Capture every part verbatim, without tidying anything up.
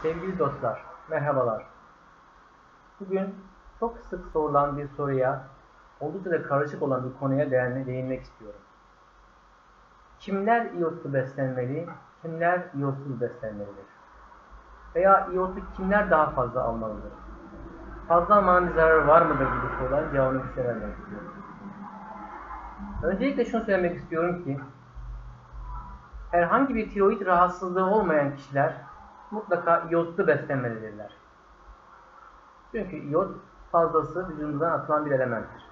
Sevgili dostlar, merhabalar. Bugün çok sık sorulan bir soruya, oldukça da karışık olan bir konuya değinmek istiyorum. Kimler iyotlu beslenmeli, kimler iyotsuz beslenmelidir? Veya iyotu kimler daha fazla almalıdır? Fazla almanın bir zararı var mıdır gibi soruların cevabını size vermek istiyorum. Öncelikle şunu söylemek istiyorum ki, herhangi bir tiroid rahatsızlığı olmayan kişiler mutlaka iyotlu beslenmelidirler. Çünkü iyot fazlası vücudumuzdan atılan bir elementtir.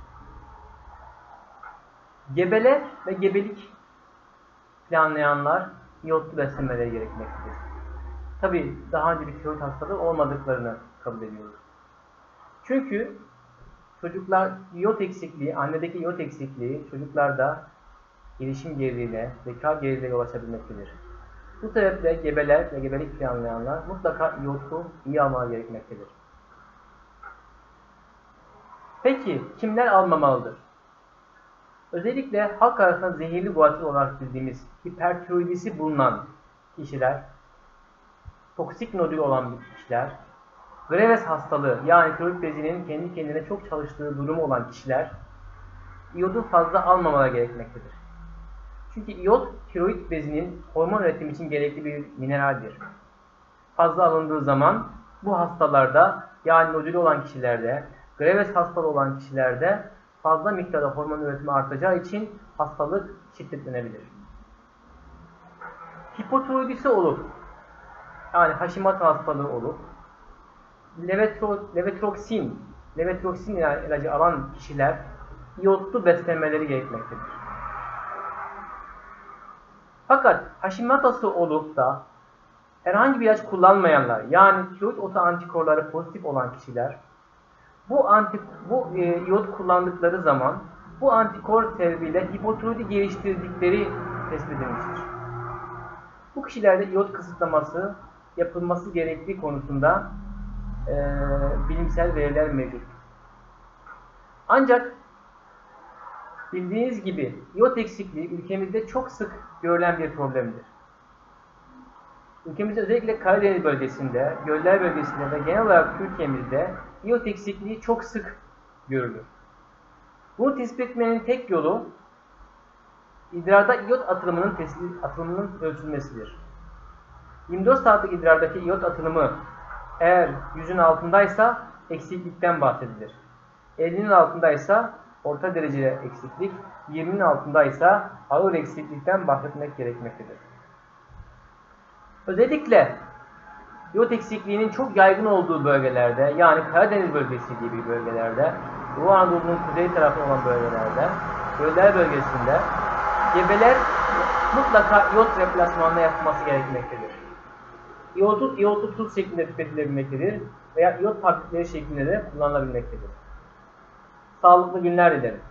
Gebeler ve gebelik planlayanlar iyotlu beslenmeleri gerekmektedir. Tabi daha önce bir tiroid hastalığı olmadıklarını kabul ediyoruz. Çünkü çocuklar iyot eksikliği, annedeki iyot eksikliği çocuklarda gelişim geriliğine, zeka geriliğine yol açabilmektedir. Bu sebeple gebeler ve gebelik planlayanlar mutlaka iyotu iyi almaları gerekmektedir. Peki kimler almamalıdır? Özellikle halk arasında zehirli guatr olarak bildiğimiz hipertiroidisi bulunan kişiler, toksik nodül olan kişiler, Graves hastalığı yani tiroid bezinin kendi kendine çok çalıştığı durumu olan kişiler iyodu fazla almamaları gerekmektedir. Çünkü iyot tiroid bezinin hormon üretimi için gerekli bir mineraldir. Fazla alındığı zaman bu hastalarda yani nodülü olan kişilerde, Graves hastalığı olan kişilerde fazla miktarda hormon üretimi artacağı için hastalık şiddetlenebilir. Hipotiroidisi olup, yani Hashimoto hastalığı olup, levetro, levetroksin, levetroksin ilacı alan kişiler iyotlu beslenmeleri gerekmektedir. Fakat Hashimoto'su olup da herhangi bir ilaç kullanmayanlar, yani tiroid otoantikorları pozitif olan kişiler, bu anti, bu e, iyot kullandıkları zaman bu antikor sebebiyle hipotiroidi geliştirdikleri tespit edilmiştir. Bu kişilerde iyot kısıtlaması yapılması gerektiği konusunda e, bilimsel veriler mevcut. Ancak bildiğiniz gibi iyot eksikliği ülkemizde çok sık görülen bir problemdir. Ülkemizde özellikle Karadeniz bölgesinde, göller bölgesinde ve genel olarak Türkiye'mizde iyot eksikliği çok sık görülür. Bunu tespit etmenin tek yolu idrarda iyot atılımının, atılımının ölçülmesidir. yirmi dört saatlik idrardaki iyot atılımı eğer yüzün altındaysa eksiklikten bahsedilir. ellinin altındaysa orta dereceli eksiklik, yirminin altındaysa ağır eksiklikten bahsetmek gerekmektedir. Özellikle iyot eksikliğinin çok yaygın olduğu bölgelerde, yani Karadeniz bölgesi gibi bölgelerde, Doğu Anadolu'nun kuzey tarafı olan bölgelerde, göller bölgesinde gebeler mutlaka iyot replasmanına yapılması gerekmektedir. İyotu, iyotu tuz şeklinde tüketilebilmektedir veya iyot takviyesi şeklinde de kullanılabilmektedir. Sağlıklı günler dilerim.